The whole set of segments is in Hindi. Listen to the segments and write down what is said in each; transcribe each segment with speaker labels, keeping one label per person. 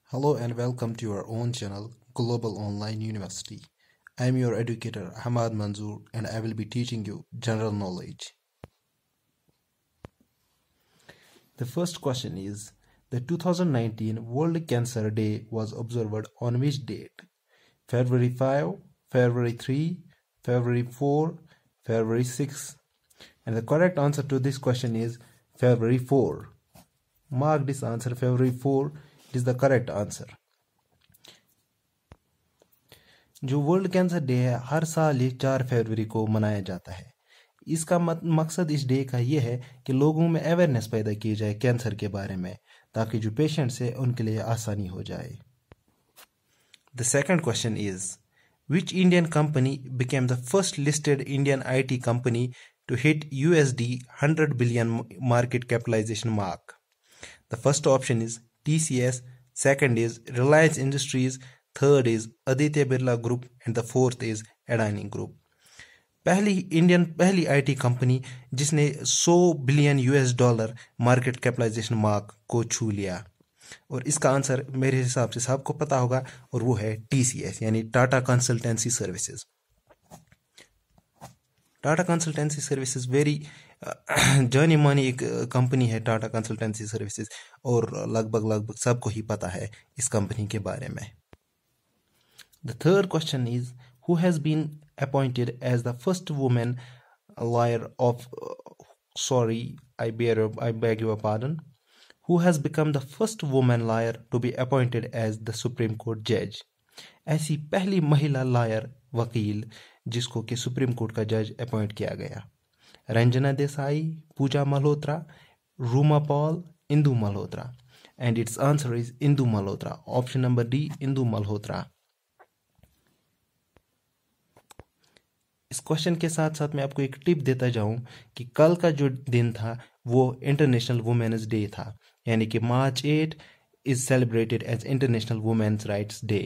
Speaker 1: Hello and welcome to your own channel, Global Online University. I am your educator, Hamad Manzoor, and I will be teaching you general knowledge. The first question is the 2019 World Cancer Day was observed on which date? February 5, February 3, February 4, February 6. And the correct answer to this question is February 4. Mark this answer, February 4 is the correct answer. जो वर्ल्ड कैंसर डे है हर साल ये 4 फरवरी को मनाया जाता है। इसका मकसद इस डे का ये है कि लोगों में अवेयरनेस पैदा की जाए कैंसर के बारे में, ताकि जो पेशेंट्स है उनके लिए आसानी हो जाए। The second question is which Indian company became the first listed Indian IT company to hit USD 100 billion market capitalization mark? The first option is TCS, second is Reliance Industries, third is Aditya Birla Group, and the fourth is Adani Group. पहली IT कंपनी जिसने 100 बिलियन $100 मार्केट कैपिटलाइजेशन मार्क को छू लिया, और इसका आंसर मेरे हिसाब से सबको पता होगा, और वो है TCS यानी Tata consultancy services. Tata consultancy services very जानी मानी एक कंपनी है टाटा कंसल्टेंसी सर्विसेज, और लगभग सबको ही पता है इस कंपनी के बारे में। The third question is who has been appointed as the first women lawyer of I beg your pardon who has become the first women lawyer to be appointed as the supreme court जज? ऐसी पहली महिला लॉयर वकील जिसको कि सुप्रीम कोर्ट का जज अपॉइंट किया गया। Ranjana Desai, Pooja Malhotra, Ruma Paul, Indu Malhotra, and it's answer is Indu Malhotra. Option number D, Indu Malhotra. इस क्वेश्चन के साथ साथ मैं आपको एक टिप देता जाऊं कि कल का जो दिन था वो इंटरनेशनल वुमेन्स डे था, यानी कि March 8 is celebrated as international women's rights day.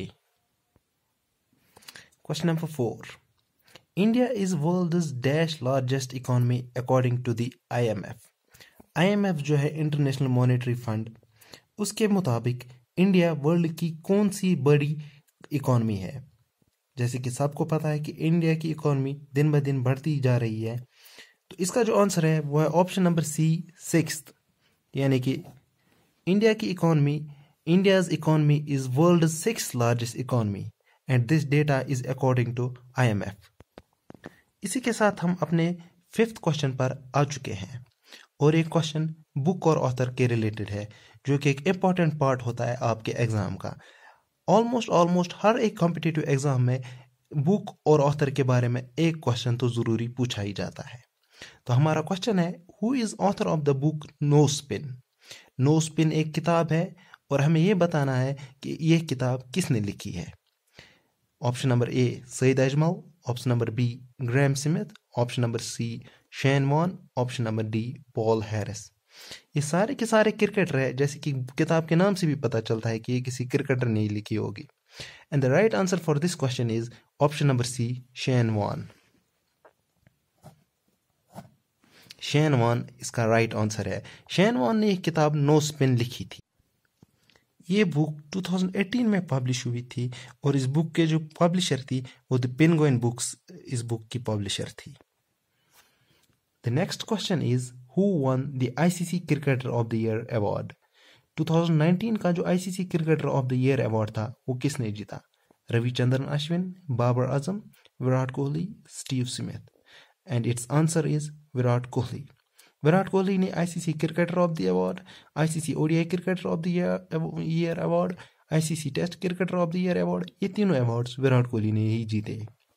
Speaker 1: Question number 4, India is world's dash largest economy according to the IMF. IMF जो है इंटरनेशनल मॉनेटरी फंड, उसके मुताबिक इंडिया वर्ल्ड की कौन सी बड़ी इकॉनमी है? जैसे कि सबको पता है कि इंडिया की इकॉनमी दिन ब दिन बढ़ती जा रही है, तो इसका जो आंसर है वो है ऑप्शन नंबर सी, 6th, यानी कि India's economy is world 6th largest economy, and this data is according to IMF। इसी के साथ हम अपने 5th क्वेश्चन पर आ चुके हैं, और एक क्वेश्चन बुक और ऑथर के रिलेटेड है, जो कि एक इम्पॉर्टेंट पार्ट होता है आपके एग्जाम का। ऑलमोस्ट हर एक कॉम्पिटिटिव एग्जाम में बुक और ऑथर के बारे में एक क्वेश्चन तो जरूरी पूछा ही जाता है। तो हमारा क्वेश्चन है who is author of the book no spin? No spin एक किताब है, और हमें यह बताना है कि यह किताब किसने लिखी है। Option number A, Saeed Ajmal, option number B, Graeme Smith, option number C, Shane Warne, option number D, Paul Harris. ये सारे के सारे क्रिकेटर है, जैसे कि किताब के नाम से भी पता चलता है कि ये किसी क्रिकेटर ने लिखी होगी। And the right answer for this question is option number C, Shane Warne. Shane Warne इसका राइट आंसर है। शेन वॉन ने एक किताब नो स्पिन लिखी थी। ये बुक 2018 में पब्लिश हुई थी, और इस बुक के जो पब्लिशर थी वो द पेंगुइन बुक्स इस बुक की पब्लिशर थी। The next question is who won the ICC cricketer of the year award? 2019 का जो ICC cricketer of the year award था वो किसने जीता? Ravichandran Ashwin, Babar Azam, Virat Kohli, Steve Smith, and it's answer is Virat Kohli. Virat Kohli ने ICC cricketer of the award, ICC ODI cricketer of the year award, ICC test cricketer of the year award, ये तीनों अवार्ड्स विराट कोहली ने ही जीते।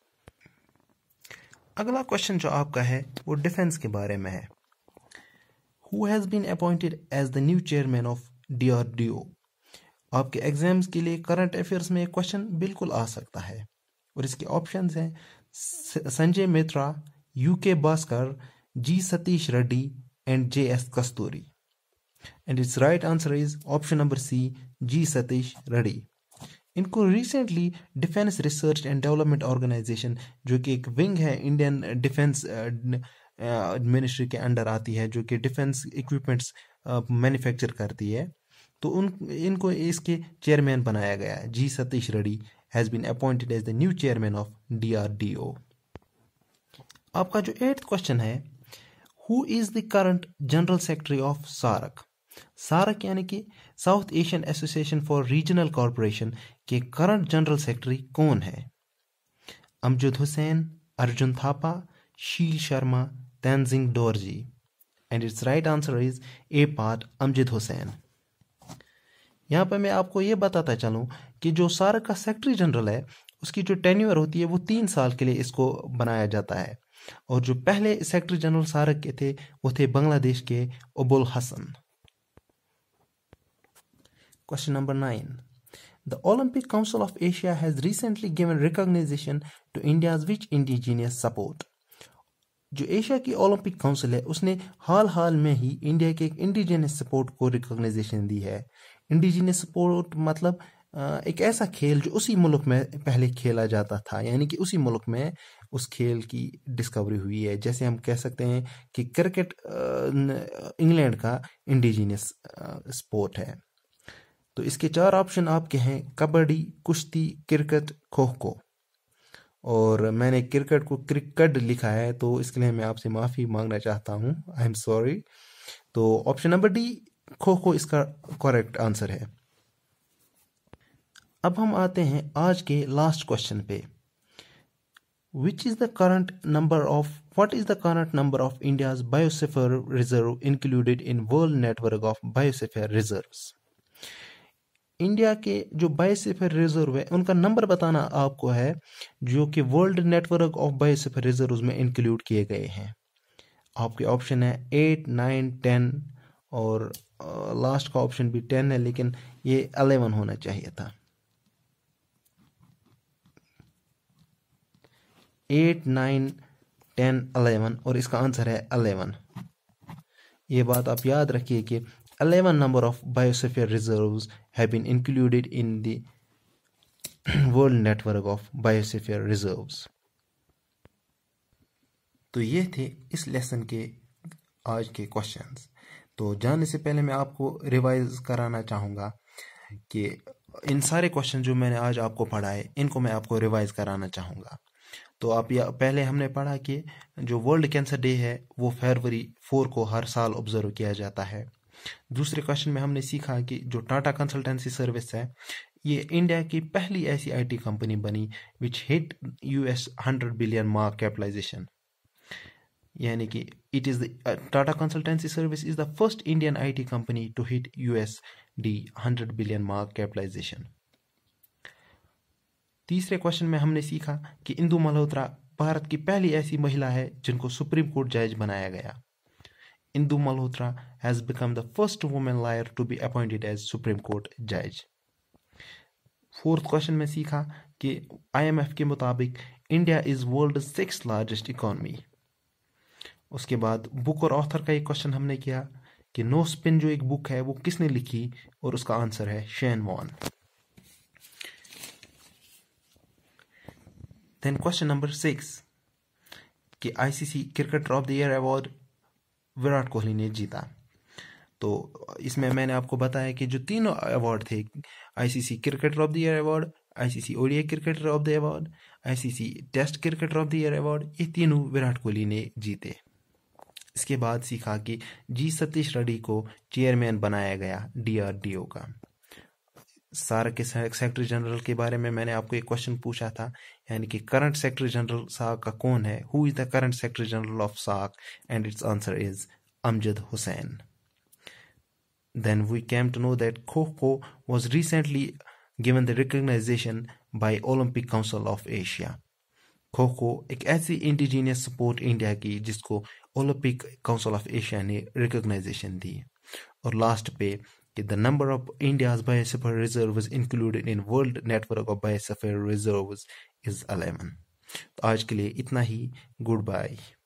Speaker 1: अगला क्वेश्चन जो आपका है वो डिफेंस के बारे में है। Who has been appointed as the new chairman of DRDO? आपके एग्जाम्स के लिए करंट अफेयर्स में एक क्वेश्चन बिल्कुल आ सकता है, और इसके ऑप्शंस हैं Sanjay Mitra, UK Bhaskar, G Satish Reddy, and JS Kasturi. And its right answer is option number C, G Satish Reddy. इनको recently defence research and development organisation, जो कि एक विंग है इंडियन डिफेंस मिनिस्ट्री के अंडर आती है, जो कि डिफेंस इक्विपमेंट्स मैन्युफैक्चर करती है, तो इनको इसके चेयरमैन बनाया गया। G Satish Reddy has been appointed as the new chairman of DRDO। आपका जो 8th क्वेश्चन है, who is the current general secretary of SAARC? SAARC यानी कि South Asian association for regional corporation के करंट जनरल सेक्रेटरी कौन है? Amjad Hussain, Arjun Thapa, Sheel Sharma, Tenzing Dorji. And it's right answer is A part, Amjad Hussain. यहाँ पर मैं आपको ये बताता चलूँ कि जो सार्क का सेक्रेटरी जनरल है उसकी जो टेन्योर होती है वो 3 साल के लिए इसको बनाया जाता है। और जो पहले सेक्रेटरी जनरल सार्क के थे वो थे बांग्लादेश के Abul Hasan. Question number 9, the Olympic council of Asia has recently given recognition to India's which indigenous support? जो एशिया की ओलंपिक काउंसिल है उसने हाल में ही इंडिया के एक इंडिजिनियस सपोर्ट को रिकॉग्नाइजेशन दी है। इंडिजिनियस सपोर्ट मतलब एक ऐसा खेल जो उसी मुल्क में पहले खेला जाता था, यानी कि उसी मुल्क में उस खेल की डिस्कवरी हुई है। जैसे हम कह सकते हैं कि क्रिकेट इंग्लैंड का इंडिजिनियस स्पोर्ट है। तो इसके 4 ऑप्शन आपके हैं, कबड्डी, कुश्ती, क्रिकेट, खो खो। और मैंने क्रिकेट को क्रिकेट लिखा है तो इसके लिए मैं आपसे माफ़ी मांगना चाहता हूँ, आई एम सॉरी। तो option number D, kho kho, इसका करेक्ट आंसर है। अब हम आते हैं आज के लास्ट क्वेश्चन पे। What is the current number of India's biosphere reserve included in world network of biosphere reserves? India के जो बायोस्फीयर रिजर्व है उनका नंबर बताना आपको है, जो कि world network of biosphere reserves में इंक्लूड किए गए हैं। आपके ऑप्शन है 8, 9, 10 और लास्ट का ऑप्शन भी 10 है, लेकिन ये 11 होना चाहिए था। 8, 9, 10, 11 और इसका आंसर है 11। ये बात आप याद रखिए कि 11 number of biosphere reserves have been included in the world network of biosphere reserves। तो ये थे इस लेसन के आज के क्वेश्चंस। तो जाने से पहले मैं आपको रिवाइज कराना चाहूँगा कि इन सारे क्वेश्चन जो मैंने आज आपको पढ़ाए इनको मैं आपको रिवाइज कराना चाहूँगा। तो पहले हमने पढ़ा कि जो वर्ल्ड कैंसर डे है वो फरवरी 4 को हर साल ऑब्जर्व किया जाता है। दूसरे क्वेश्चन में हमने सीखा कि जो टाटा कंसल्टेंसी सर्विस है ये इंडिया की पहली ऐसी आईटी कंपनी बनी which hit $100 billion mark capitalisation, यानी कि it is the Tata consultancy service is the first Indian IT company to hit $100 billion mark capitalisation. तीसरे क्वेश्चन में हमने सीखा कि इंदु मल्होत्रा भारत की पहली ऐसी महिला है जिनको सुप्रीम कोर्ट जज बनाया गया। Indu Malhotra has become the first woman lawyer to be appointed as Supreme Court judge। Fourth question में सीखा कि IMF के मुताबिक India is world 6th largest economy. उसके बाद बुक और ऑथर का एक क्वेश्चन हमने किया कि नो स्पिन जो एक बुक है वो किसने लिखी, और उसका आंसर है Shane Warne. Then question number 6 कि ICC cricketer of the year award Virat Kohli ने जीता। तो इसमें मैंने आपको बताया कि जो तीनों अवार्ड थे, ICC cricketer of the year award, ICC ODI cricketer of the award, ICC test cricketer of the year award, ये तीनों विराट कोहली ने जीते। इसके बाद सीखा कि जी सतीश रेड्डी को चेयरमैन बनाया गया DRDO का। सार्क के सेक्रेटरी जनरल के बारे में मैंने आपको एक क्वेश्चन पूछा था, यानी कि करंट सेक्रेटरी जनरल सार्क का कौन है, who is the current secretary general of SAARC, and it's answer is Amjad Hussain. Then we came to know that kho kho was recently given the recognisation by Olympic council of Asia. Kho kho एक ऐसी इंडिजीनियस स्पोर्ट इंडिया की जिसको ओलंपिक काउंसिल ऑफ एशिया ने रिकॉग्नाइजेशन दी। और लास्ट पे कि the number of India's biosphere reserves included in world network of biosphere reserves is 11। तो आज के लिए इतना ही, गुड बाय।